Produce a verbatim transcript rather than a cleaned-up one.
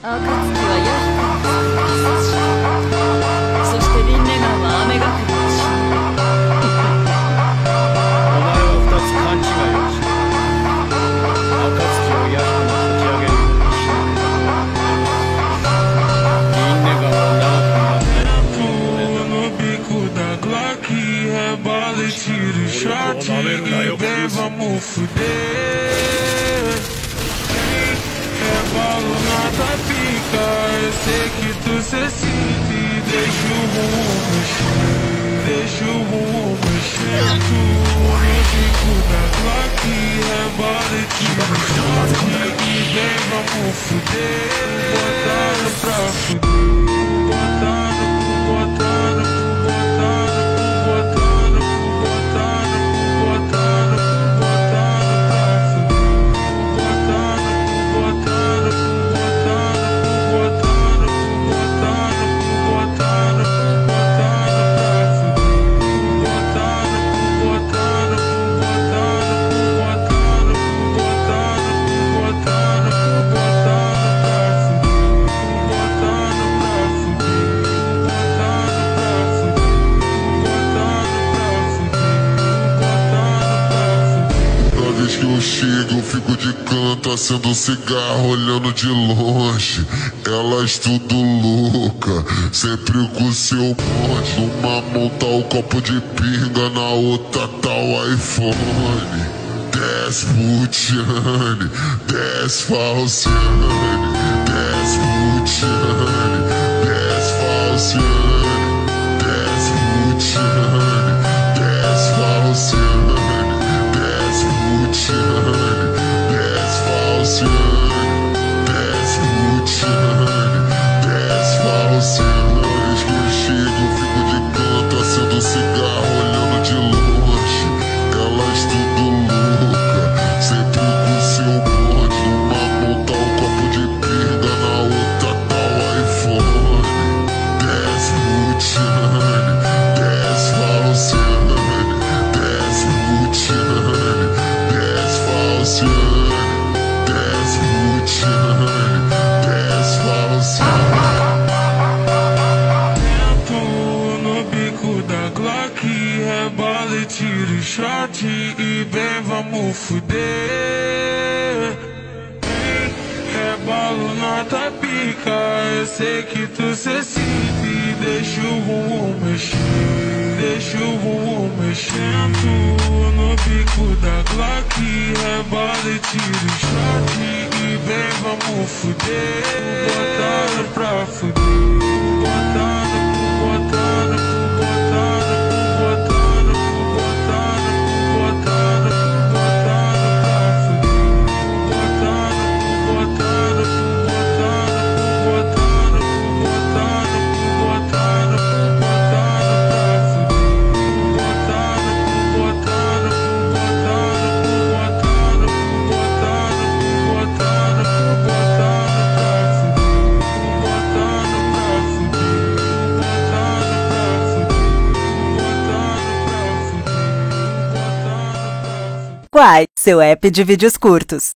暁はヤヒコの作り、そしてリンネガンは雨が降るのし。 お前は二つ勘違いをした。暁をヤヒコの立ち上げるようにしリンネガンは長くなって no bico da Glock, rebola e tira o shot e vem, vamos fuder. Rebolo na tua pica, eu sei que tu se sente. Deixa o rumo mexer, deixa o rumo mexer. Tu no bico da Glock, rebola e tira o shot e vem, vamos fuder. Botando pra fuder, botando, botando, botando, botando, botando, botando, botando pra fuder. Botando, botando, botando, botando, botando, botando, botando pra fuder. Botando, botando, botando, botando, botando, botando, botando pra fuder. Botando pra fuder, botando pra fuder, botando pra fuder, botando pra fuder. Toda vez que eu chego, eu fico de canto, acendo um cigarro, olhando de longe. Elas tudo louca, sempre com seu monte. Numa mão tá o copo de pinga, na outra tá o iPhone. Desce Putiane, desce Falciane, desce Putiane, desce Falciane, desce Putiane, desce Falciane, desce Putiane, desce Falciane, desce Putiane, desce Falciane. Toda vez que eu chego, eu fico de canto, acendo um cigarro, olhando de longe. Elas tudo louca, sempre com seu bonde. Numa mão tá o copo de pinga, na outra tá o iPhone. Desce Putiane, desce Falciane, desce Putiane, desce Falciane, desce Putiane, desce Falciane. Entro no bico da Glock, rebola e tira o shot e bem, vamos fuder. Vem, rebolo na tua pica, eu sei que tu se sente. Deixa o rumo mexer, deixa o rumo mexendo. No bico da Glock, rebola e tira o shot e bem, vamos fuder. Botando pra fuder, botando, botando, botando, botando, botando, botando, botando pra fuder. Botando, botando, botando, botando, botando, botando, botando pra fuder. Botando, botando, botando, botando, botando, botando, botando pra fuder. Botando pra fuder, botando pra fuder, botando pra fuder, botando pra fuder. Quai, seu app de vídeos curtos.